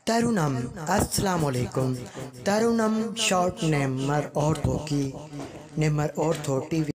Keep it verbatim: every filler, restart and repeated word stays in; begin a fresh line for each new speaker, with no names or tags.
तरुणम अस्सलाम वालेकुम। तरुणम शॉर्ट नेमर ऑर्थो की नेमर ऑर्थो टीवी